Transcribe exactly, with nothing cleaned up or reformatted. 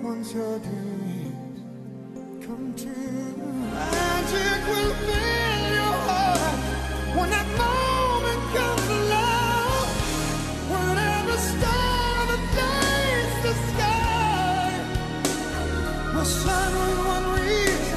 once your dreams come true. Magic will fill your heart when that moment comes along. Whatever star that lights the sky will shine with one reason.